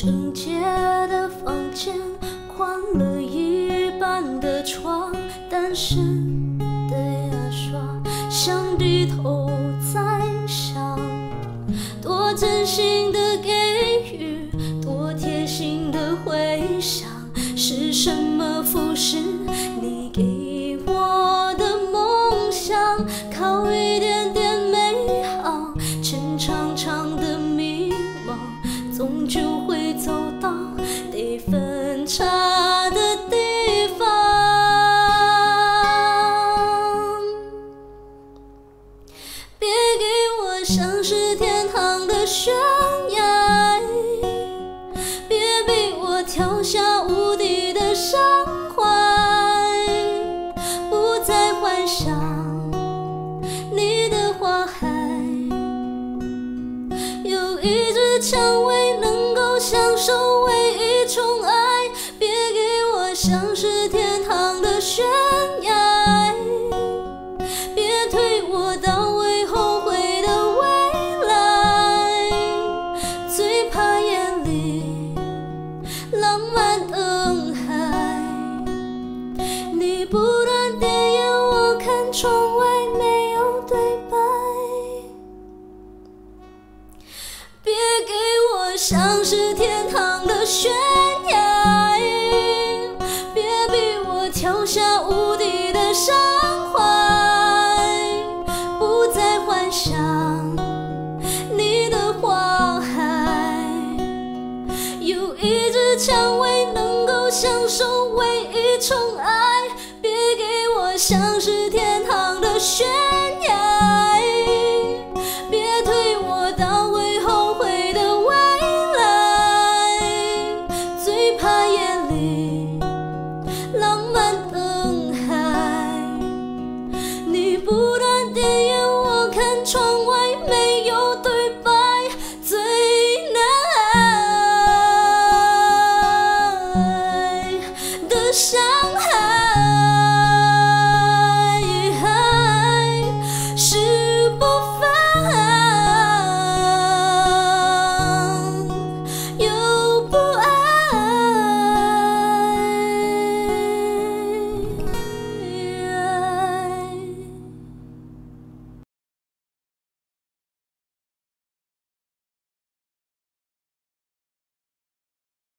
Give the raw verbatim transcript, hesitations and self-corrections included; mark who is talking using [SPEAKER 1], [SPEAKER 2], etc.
[SPEAKER 1] 整洁的房间，换了一半的床，单身的牙刷，想低头在想，多真心的给予，多贴心的回想，是什么腐蚀你给我的梦想？靠一点点美好，撑长长的迷茫，终究会走到得分岔的地方。别给我像是天堂的悬崖，别逼我跳下无底的伤怀，不再幻想你的花海，有一只蔷薇能够享受唯一宠爱。别给我像是天堂的悬崖，别推我到会后悔的未来，最怕夜里浪漫灯海，你不断点烟，我看窗外没有对白。别给我像是天堂的悬崖，别逼我跳下无底的伤怀，不再幻想你的花海，有一只蔷薇能够享受唯一宠爱。别给我像是天堂的悬崖。